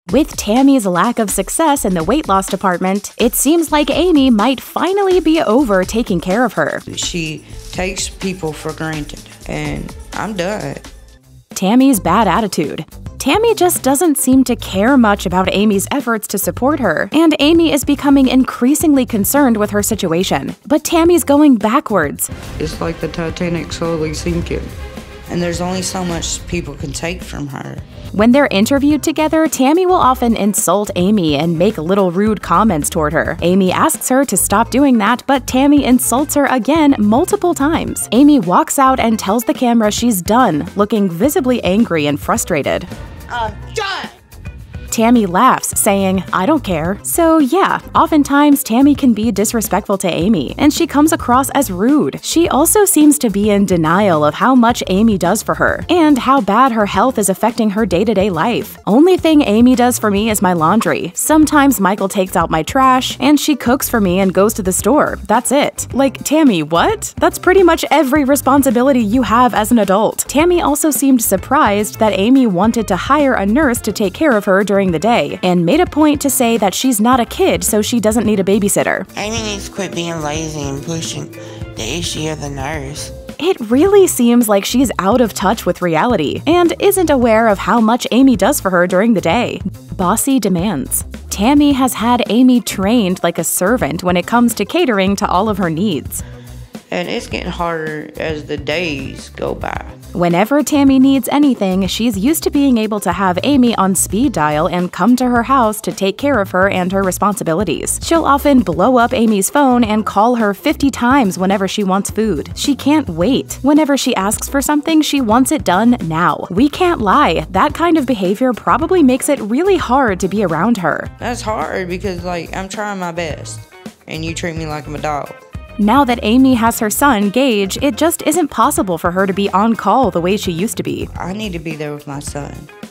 With Tammy's lack of success in the weight loss department, it seems like Amy might finally be over taking care of her. She takes people for granted, and I'm done. Tammy's bad attitude. Tammy just doesn't seem to care much about Amy's efforts to support her, and Amy is becoming increasingly concerned with her situation. But Tammy's going backwards. It's like the Titanic slowly sinking, and there's only so much people can take from her. When they're interviewed together, Tammy will often insult Amy and make little rude comments toward her. Amy asks her to stop doing that, but Tammy insults her again multiple times. Amy walks out and tells the camera she's done, looking visibly angry and frustrated. I'm done! Tammy laughs, saying, "I don't care." So yeah, oftentimes Tammy can be disrespectful to Amy, and she comes across as rude. She also seems to be in denial of how much Amy does for her, and how bad her health is affecting her day-to-day life. "Only thing Amy does for me is my laundry. Sometimes Michael takes out my trash, and she cooks for me and goes to the store. That's it." Like, Tammy, what? That's pretty much every responsibility you have as an adult. Tammy also seemed surprised that Amy wanted to hire a nurse to take care of her during the day, and made a point to say that she's not a kid, so she doesn't need a babysitter. Amy needs to quit being lazy and pushing the issue of the nurse. It really seems like she's out of touch with reality, and isn't aware of how much Amy does for her during the day. Bossy demands. Tammy has had Amy trained like a servant when it comes to catering to all of her needs. And it's getting harder as the days go by. Whenever Tammy needs anything, she's used to being able to have Amy on speed dial and come to her house to take care of her and her responsibilities. She'll often blow up Amy's phone and call her 50 times whenever she wants food. She can't wait. Whenever she asks for something, she wants it done now. We can't lie, that kind of behavior probably makes it really hard to be around her. That's hard because, like, I'm trying my best, and you treat me like I'm a dog. Now that Amy has her son, Gage, it just isn't possible for her to be on call the way she used to be. I need to be there with my son.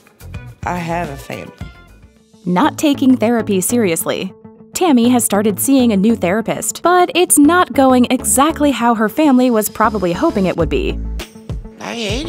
I have a family. Not taking therapy seriously. Tammy has started seeing a new therapist, but it's not going exactly how her family was probably hoping it would be. I hate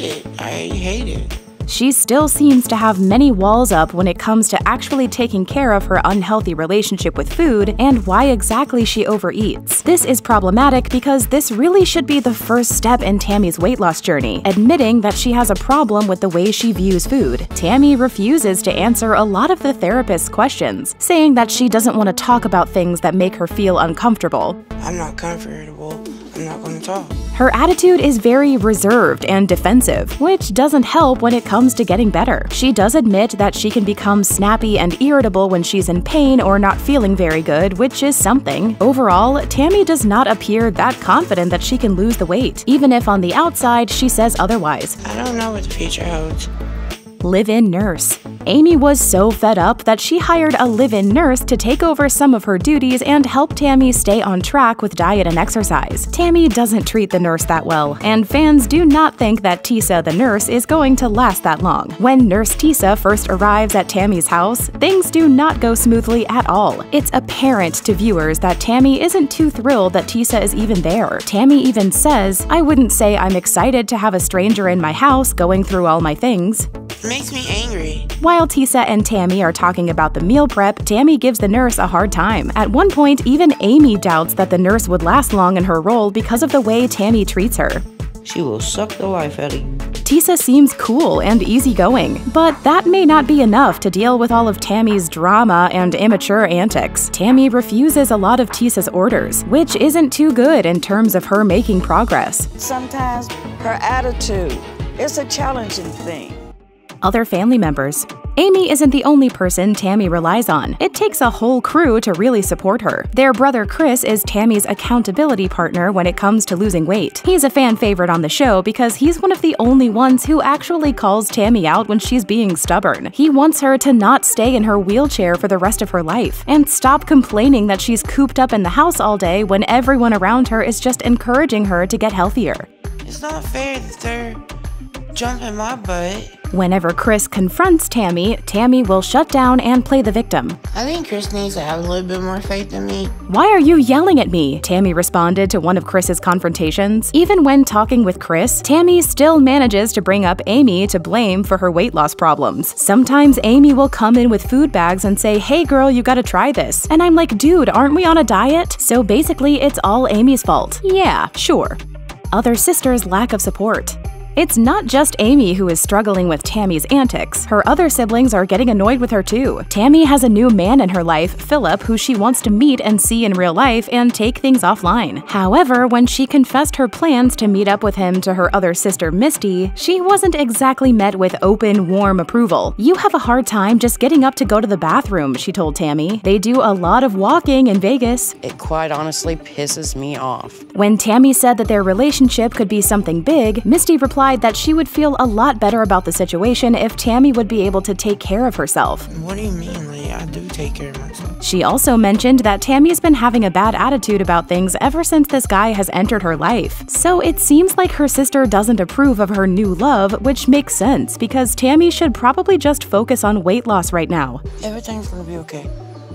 it. She still seems to have many walls up when it comes to actually taking care of her unhealthy relationship with food and why exactly she overeats. This is problematic because this really should be the first step in Tammy's weight loss journey, admitting that she has a problem with the way she views food. Tammy refuses to answer a lot of the therapist's questions, saying that she doesn't want to talk about things that make her feel uncomfortable. I'm not comfortable. I'm not going to talk. Her attitude is very reserved and defensive, which doesn't help when it comes to getting better. She does admit that she can become snappy and irritable when she's in pain or not feeling very good, which is something. Overall, Tammy does not appear that confident that she can lose the weight, even if on the outside she says otherwise. I don't know what the future holds. Live-in nurse. Amy was so fed up that she hired a live-in nurse to take over some of her duties and help Tammy stay on track with diet and exercise. Tammy doesn't treat the nurse that well, and fans do not think that Tisa the nurse is going to last that long. When Nurse Tisa first arrives at Tammy's house, things do not go smoothly at all. It's apparent to viewers that Tammy isn't too thrilled that Tisa is even there. Tammy even says, "I wouldn't say I'm excited to have a stranger in my house going through all my things." It makes me angry. While Tisa and Tammy are talking about the meal prep, Tammy gives the nurse a hard time. At one point, even Amy doubts that the nurse would last long in her role because of the way Tammy treats her. She will suck the life out of you. Tisa seems cool and easygoing, but that may not be enough to deal with all of Tammy's drama and immature antics. Tammy refuses a lot of Tisa's orders, which isn't too good in terms of her making progress. Sometimes her attitude is a challenging thing. Other family members. Amy isn't the only person Tammy relies on. It takes a whole crew to really support her. Their brother Chris is Tammy's accountability partner when it comes to losing weight. He's a fan favorite on the show because he's one of the only ones who actually calls Tammy out when she's being stubborn. He wants her to not stay in her wheelchair for the rest of her life, and stop complaining that she's cooped up in the house all day when everyone around her is just encouraging her to get healthier. It's not fair that they're jumping my butt. Whenever Chris confronts Tammy, Tammy will shut down and play the victim. I think Chris needs to have a little bit more faith in me. "Why are you yelling at me?" Tammy responded to one of Chris's confrontations. Even when talking with Chris, Tammy still manages to bring up Amy to blame for her weight loss problems. Sometimes Amy will come in with food bags and say, "Hey girl, you gotta try this." And I'm like, dude, aren't we on a diet? So basically, it's all Amy's fault. Yeah, sure. Other sisters' lack of support. It's not just Amy who is struggling with Tammy's antics. Her other siblings are getting annoyed with her too. Tammy has a new man in her life, Philip, who she wants to meet and see in real life and take things offline. However, when she confessed her plans to meet up with him to her other sister, Misty, she wasn't exactly met with open, warm approval. "You have a hard time just getting up to go to the bathroom," she told Tammy. "They do a lot of walking in Vegas." It quite honestly pisses me off. When Tammy said that their relationship could be something big, Misty replied that she would feel a lot better about the situation if Tammy would be able to take care of herself. What do you mean? Like, I do take care of myself. She also mentioned that Tammy's been having a bad attitude about things ever since this guy has entered her life. So it seems like her sister doesn't approve of her new love, which makes sense because Tammy should probably just focus on weight loss right now. Everything's gonna be okay.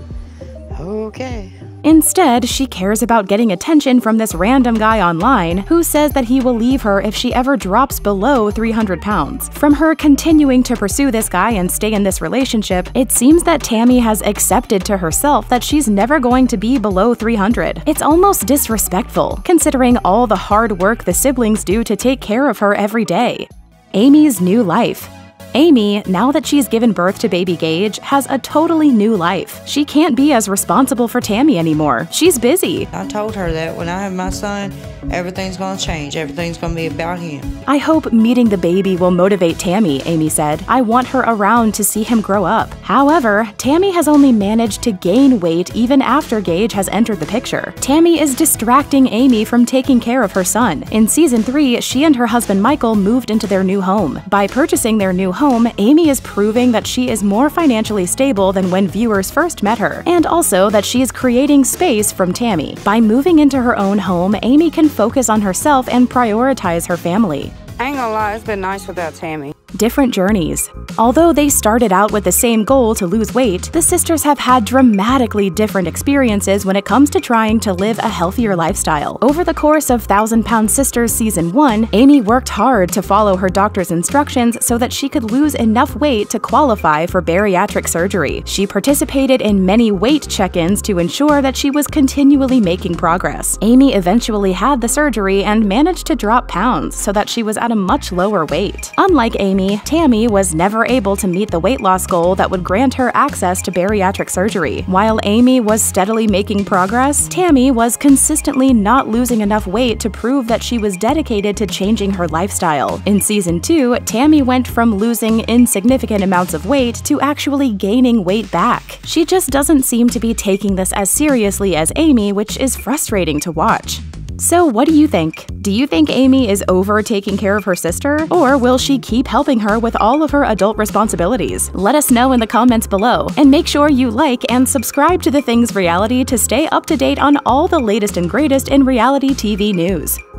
Okay. Instead, she cares about getting attention from this random guy online who says that he will leave her if she ever drops below 300 pounds. From her continuing to pursue this guy and stay in this relationship, it seems that Tammy has accepted to herself that she's never going to be below 300. It's almost disrespectful, considering all the hard work the siblings do to take care of her every day. Amy's new life. Amy, now that she's given birth to baby Gage, has a totally new life. She can't be as responsible for Tammy anymore. She's busy. I told her that when I have my son, everything's gonna change. Everything's gonna be about him. "I hope meeting the baby will motivate Tammy," Amy said. "I want her around to see him grow up." However, Tammy has only managed to gain weight even after Gage has entered the picture. Tammy is distracting Amy from taking care of her son. In Season 3, she and her husband Michael moved into their new home. By purchasing their new home, Amy is proving that she is more financially stable than when viewers first met her, and also that she is creating space from Tammy. By moving into her own home, Amy can focus on herself and prioritize her family. I ain't gonna lie, it's been nice without Tammy. Different journeys. Although they started out with the same goal to lose weight, the sisters have had dramatically different experiences when it comes to trying to live a healthier lifestyle. Over the course of 1,000-Pound Sisters Season 1, Amy worked hard to follow her doctor's instructions so that she could lose enough weight to qualify for bariatric surgery. She participated in many weight check-ins to ensure that she was continually making progress. Amy eventually had the surgery and managed to drop pounds so that she was at a much lower weight. Unlike Amy, Tammy was never able to meet the weight loss goal that would grant her access to bariatric surgery. While Amy was steadily making progress, Tammy was consistently not losing enough weight to prove that she was dedicated to changing her lifestyle. In Season 2, Tammy went from losing insignificant amounts of weight to actually gaining weight back. She just doesn't seem to be taking this as seriously as Amy, which is frustrating to watch. So what do you think? Do you think Amy is over taking care of her sister? Or will she keep helping her with all of her adult responsibilities? Let us know in the comments below. And make sure you like and subscribe to The Things Reality to stay up to date on all the latest and greatest in reality TV news.